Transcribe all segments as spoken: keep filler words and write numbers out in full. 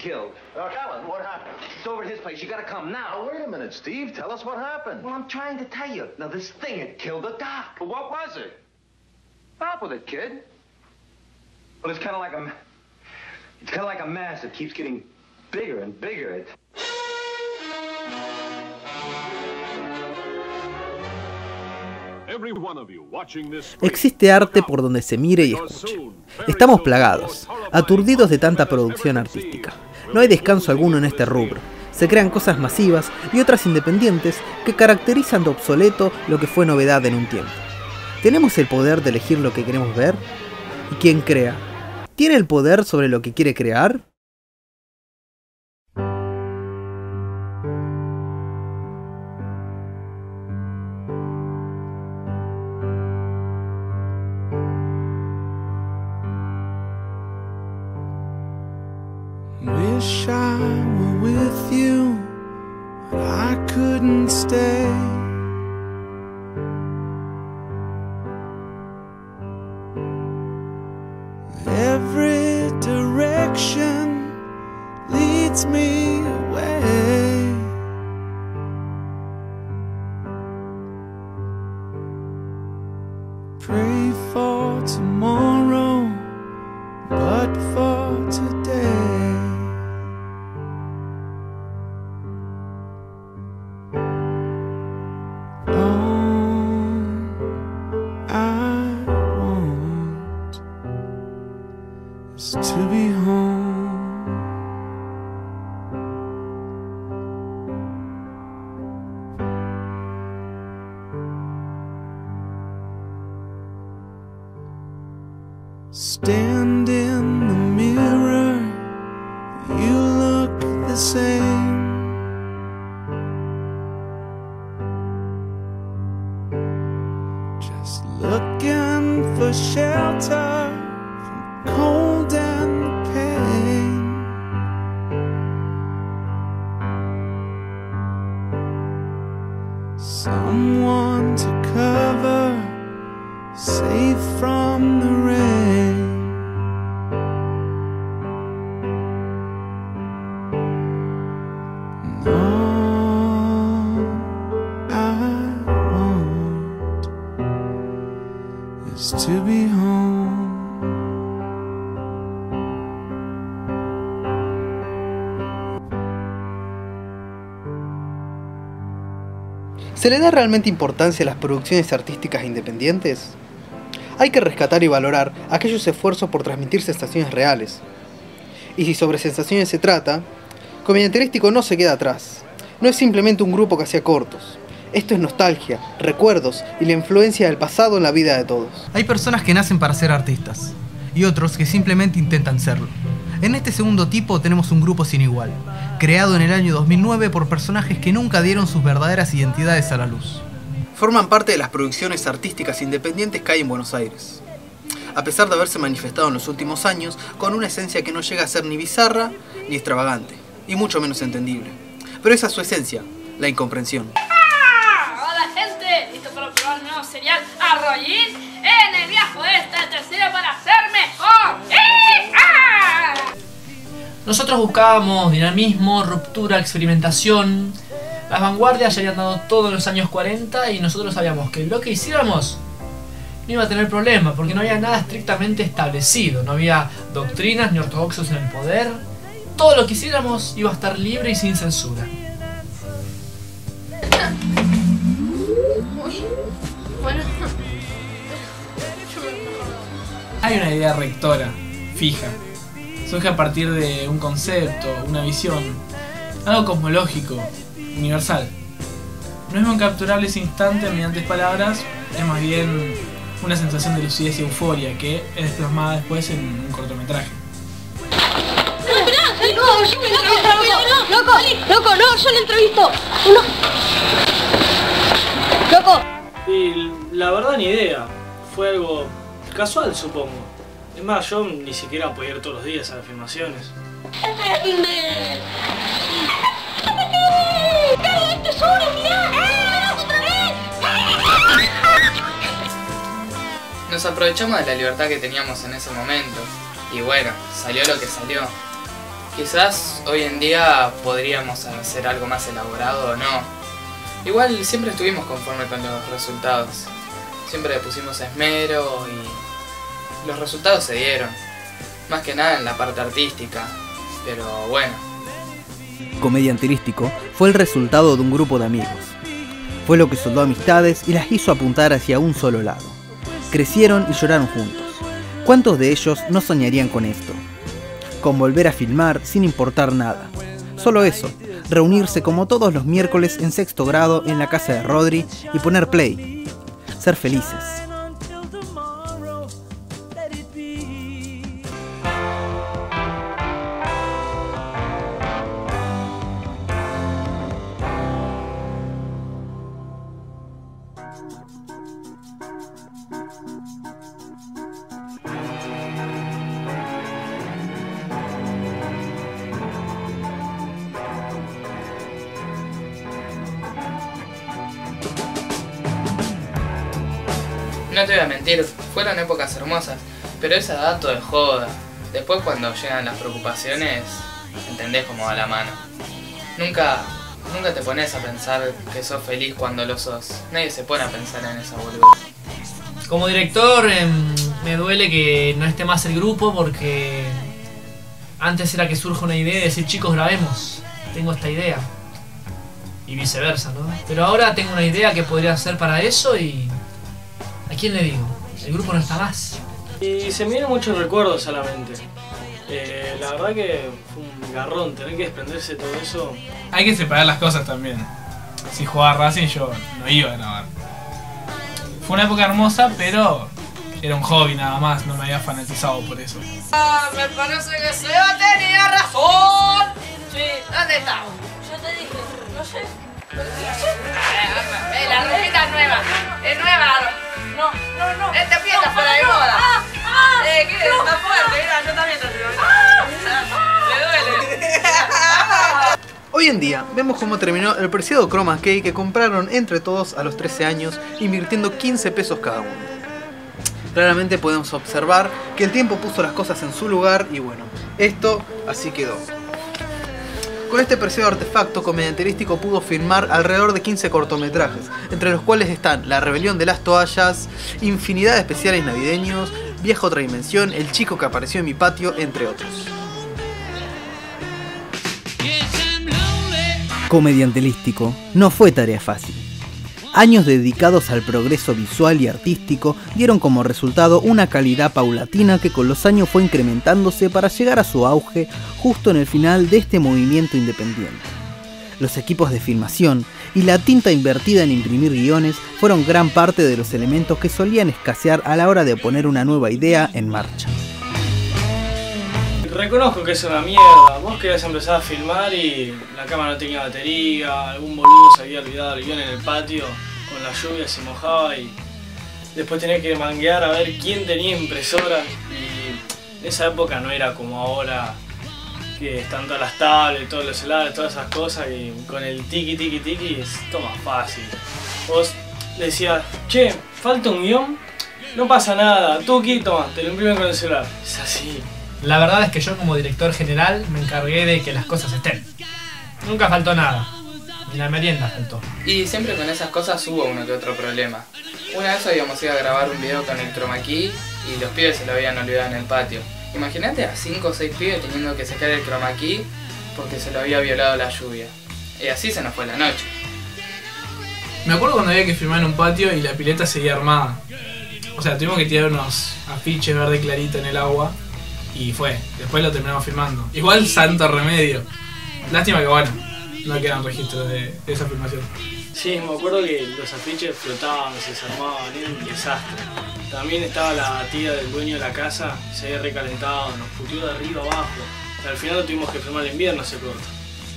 killed. Uh, Alan, what happened? It's over at his place. You gotta come now. Oh, wait a minute, Steve. Tell us what happened. Well, I'm trying to tell you. Now, this thing had killed the doc. But what was it? Stop with it, kid. Well, it's kind of like a... It's kind of like a mass that keeps getting bigger and bigger. It... Existe arte por donde se mire y escuche. Estamos plagados, aturdidos de tanta producción artística. No hay descanso alguno en este rubro. Se crean cosas masivas y otras independientes que caracterizan de obsoleto lo que fue novedad en un tiempo. ¿Tenemos el poder de elegir lo que queremos ver? ¿Y quién crea? ¿Tiene el poder sobre lo que quiere crear? Wish I were with you, but I couldn't stay. Every direction leads me away. Pray for tomorrow, but for today. To be home. Stand in the mirror, you look the same. Just looking for shelter from cold and pain. Someone to cover, safe from the rain. And all I want is to be home. ¿Se le da realmente importancia a las producciones artísticas independientes? Hay que rescatar y valorar aquellos esfuerzos por transmitir sensaciones reales. Y si sobre sensaciones se trata, Comedianterístico no se queda atrás. No es simplemente un grupo que hacía cortos. Esto es nostalgia, recuerdos y la influencia del pasado en la vida de todos. Hay personas que nacen para ser artistas y otros que simplemente intentan serlo. En este segundo tipo tenemos un grupo sin igual, creado en el año dos mil nueve por personajes que nunca dieron sus verdaderas identidades a la luz. Forman parte de las producciones artísticas independientes que hay en Buenos Aires, a pesar de haberse manifestado en los últimos años con una esencia que no llega a ser ni bizarra ni extravagante, y mucho menos entendible. Pero esa es su esencia, la incomprensión. ¡Ah! Hola gente, listo para probar el nuevo cereal Arroyín en el viejo este tercero para ser mejor. ¡Eh! ¡Ah! Nosotros buscábamos dinamismo, ruptura, experimentación. Las vanguardias ya habían dado todo en los años cuarenta y nosotros sabíamos que lo que hiciéramos no iba a tener problema porque no había nada estrictamente establecido, no había doctrinas ni ortodoxos en el poder. Todo lo que hiciéramos iba a estar libre y sin censura. Bueno. Hay una idea rectora, fija. Surge a partir de un concepto, una visión, algo cosmológico, universal. No es capturable ese instante mediante palabras, es más bien una sensación de lucidez y euforia que es desplasmada después en un cortometraje. No, yo me entrevisto, loco, loco, no, yo le entrevisto. Uno. Loco. Y la verdad ni idea, fue algo casual supongo. Es más, yo ni siquiera podía ir todos los días a las filmaciones. Nos aprovechamos de la libertad que teníamos en ese momento. Y bueno, salió lo que salió. Quizás hoy en día podríamos hacer algo más elaborado o no. Igual siempre estuvimos conformes con los resultados. Siempre le pusimos esmero y los resultados se dieron. Más que nada en la parte artística, pero bueno. Comedia Antilístico fue el resultado de un grupo de amigos. Fue lo que soldó amistades y las hizo apuntar hacia un solo lado. Crecieron y lloraron juntos. ¿Cuántos de ellos no soñarían con esto? Con volver a filmar sin importar nada. Solo eso, reunirse como todos los miércoles en sexto grado en la casa de Rodri y poner play. Ser felices. No te voy a mentir, fueron épocas hermosas, pero esa edad todo es joda. Después cuando llegan las preocupaciones, entendés cómo va la mano. Nunca, nunca te pones a pensar que sos feliz cuando lo sos. Nadie se pone a pensar en esa boludez. Como director, eh, me duele que no esté más el grupo porque antes era que surja una idea y decir, chicos, grabemos, tengo esta idea. Y viceversa, ¿no? Pero ahora tengo una idea que podría ser para eso y... ¿a quién le digo? El grupo no está más. Y se me vienen muchos recuerdos a la mente. Eh, la verdad que fue un garrón tener que desprenderse de todo eso. Hay que separar las cosas también. Si jugaba Racing yo no iba a grabar. Fue una época hermosa, pero era un hobby nada más, no me había fanatizado por eso. Ah, me parece que Seba tenía razón. Sí, ¿dónde está? Yo te dije, no sé. No sé. Eh, la ropita es nueva. Es nueva. No, no, no. Esta pieza fuera de moda. Ah, ah, eh, ¿qué? No. Está fuerte, mira, yo también te digo. Ah, le duele. Hoy en día vemos cómo terminó el preciado Chroma Key que compraron entre todos a los trece años, invirtiendo quince pesos cada uno. Claramente podemos observar que el tiempo puso las cosas en su lugar y bueno, esto así quedó. Con este preciado artefacto, Comedia Antilístico pudo filmar alrededor de quince cortometrajes, entre los cuales están La Rebelión de las Toallas, infinidad de especiales navideños, Viaja a otra dimensión, El chico que apareció en mi patio, entre otros. Comedia Antilístico no fue tarea fácil. Años dedicados al progreso visual y artístico dieron como resultado una calidad paulatina que con los años fue incrementándose para llegar a su auge justo en el final de este movimiento independiente. Los equipos de filmación y la tinta invertida en imprimir guiones fueron gran parte de los elementos que solían escasear a la hora de poner una nueva idea en marcha. Reconozco que es una mierda. Vos querías empezar a filmar y la cámara no tenía batería, algún boludo se había olvidado el guión en el patio, con la lluvia se mojaba y después tenía que manguear a ver quién tenía impresora. Y en esa época no era como ahora, que están todas las tablets, todos los celulares, todas esas cosas, y con el tiki tiki tiki es todo más fácil. Vos decías, che, falta un guión, no pasa nada, tuki, toma, te lo imprimen con el celular. Es así. La verdad es que yo como director general me encargué de que las cosas estén. Nunca faltó nada. Ni la merienda faltó. Y siempre con esas cosas hubo uno que otro problema. Una vez habíamos ido a grabar un video con el chroma key y los pibes se lo habían olvidado en el patio. Imagínate a cinco o seis pibes teniendo que sacar el chroma key porque se lo había violado la lluvia. Y así se nos fue la noche. Me acuerdo cuando había que filmar en un patio y la pileta seguía armada. O sea, tuvimos que tirar unos afiches verde clarito en el agua. Y fue, después lo terminamos filmando. Igual santo remedio. Lástima que bueno, no quedan registros de, de esa filmación. Sí, me acuerdo que los afiches flotaban, se desarmaban, era un desastre. También estaba la tía del dueño de la casa, se había recalentado, nos puteó de arriba abajo. Y al final lo tuvimos que filmar en invierno, se corta.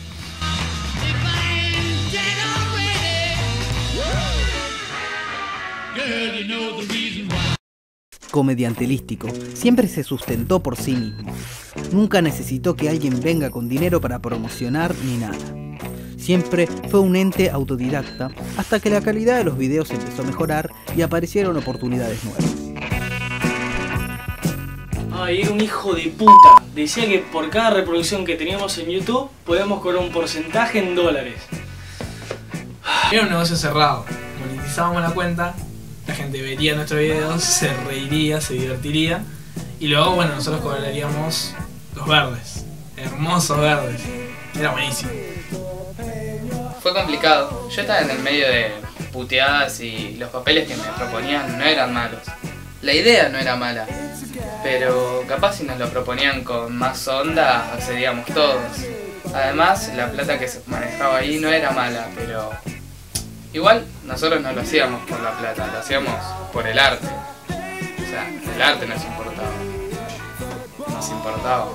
Comedia Antilístico siempre se sustentó por sí mismo. Nunca necesitó que alguien venga con dinero para promocionar ni nada. Siempre fue un ente autodidacta hasta que la calidad de los videos empezó a mejorar y aparecieron oportunidades nuevas. Ay, era un hijo de puta. Decía que por cada reproducción que teníamos en YouTube podíamos cobrar un porcentaje en dólares. Era un negocio cerrado. Monetizábamos la cuenta, la gente vería nuestros videos, se reiría, se divertiría. Y luego, bueno, nosotros cobraríamos los verdes. Hermosos verdes. Era buenísimo. Fue complicado. Yo estaba en el medio de puteadas y los papeles que me proponían no eran malos. La idea no era mala, pero capaz si nos lo proponían con más onda accedíamos todos. Además, la plata que se manejaba ahí no era mala, pero igual nosotros no lo hacíamos por la plata, lo hacíamos por el arte. O sea, el arte nos importaba. Nos importaba.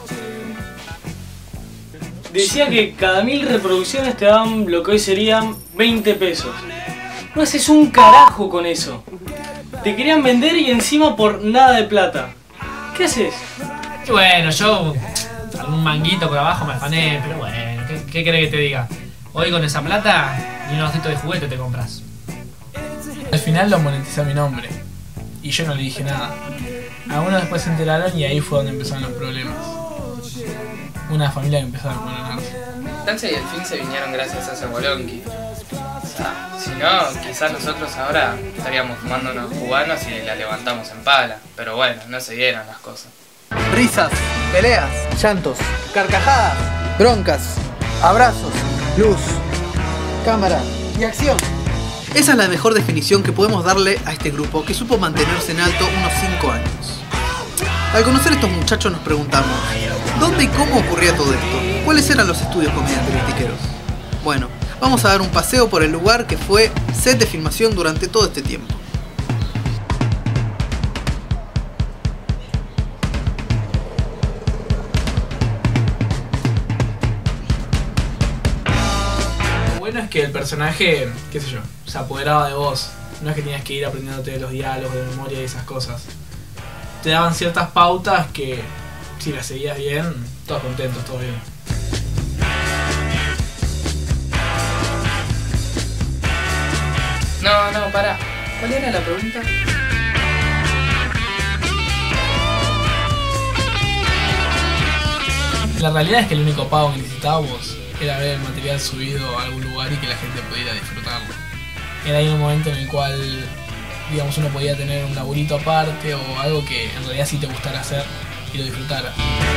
Decía que cada mil reproducciones te daban lo que hoy serían veinte pesos. No haces un carajo con eso. Te querían vender y encima por nada de plata. ¿Qué haces? Y bueno, yo algún manguito por abajo me afané, pero bueno, ¿qué, qué querés que te diga? Hoy con esa plata ni un osito de juguete te compras. Al final lo monetizé a mi nombre y yo no le dije nada. Algunos después se enteraron y ahí fue donde empezaron los problemas. Una familia que empezó a hermanarse. Tancia y el fin se vinieron gracias a ese bolonqui. O sea, si no, quizás nosotros ahora estaríamos fumando unos cubanos y la levantamos en pala. Pero bueno, no se dieron las cosas. Risas, peleas, llantos, carcajadas, broncas, abrazos, luz, cámara y acción. Esa es la mejor definición que podemos darle a este grupo que supo mantenerse en alto unos cinco años. Al conocer a estos muchachos nos preguntamos, ¿dónde y cómo ocurría todo esto? ¿Cuáles eran los estudios comediantísticos? Bueno, vamos a dar un paseo por el lugar que fue set de filmación durante todo este tiempo. Lo bueno es que el personaje, qué sé yo, se apoderaba de vos. No es que tenías que ir aprendiéndote los diálogos de memoria y esas cosas. Te daban ciertas pautas que, si las seguías bien, todos contentos, todo bien. No, no, pará. ¿Cuál era la pregunta? La realidad es que el único pago que necesitábamos era ver el material subido a algún lugar y que la gente pudiera disfrutarlo. Era ahí un momento en el cual, digamos, uno podía tener un laburito aparte o algo que en realidad sí te gustara hacer y lo disfrutara.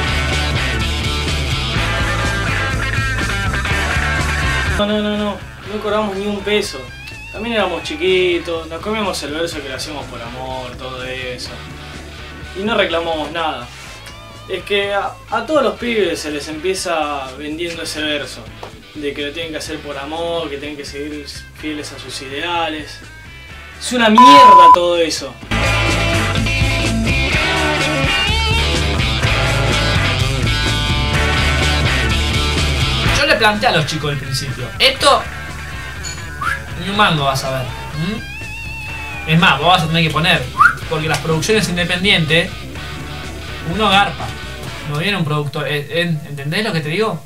No, no, no, no. No cobramos ni un peso. También éramos chiquitos, nos comíamos el verso que lo hacíamos por amor, todo eso. Y no reclamamos nada. Es que a, a todos los pibes se les empieza vendiendo ese verso. De que lo tienen que hacer por amor, que tienen que seguir fieles a sus ideales. Es una mierda todo eso. Yo le planteé a los chicos al principio, esto ni un mango vas a ver. ¿Mm? Es más, vos vas a tener que poner, porque las producciones independientes, uno garpa, no viene un productor. ¿Entendés lo que te digo?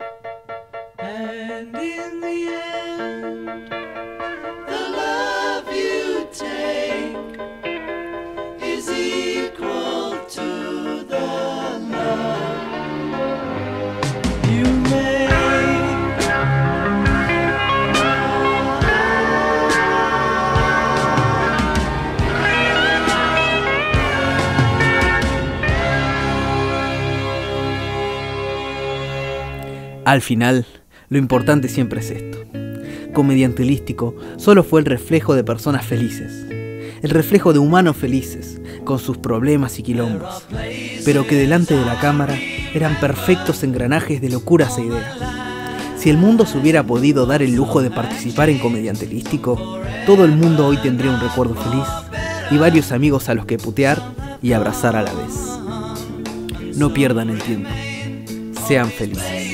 Al final, lo importante siempre es esto. Comediantilístico solo fue el reflejo de personas felices, el reflejo de humanos felices, con sus problemas y quilombos, pero que delante de la cámara eran perfectos engranajes de locuras e ideas. Si el mundo se hubiera podido dar el lujo de participar en Comediantilístico, todo el mundo hoy tendría un recuerdo feliz y varios amigos a los que putear y abrazar a la vez. No pierdan el tiempo. Sean felices.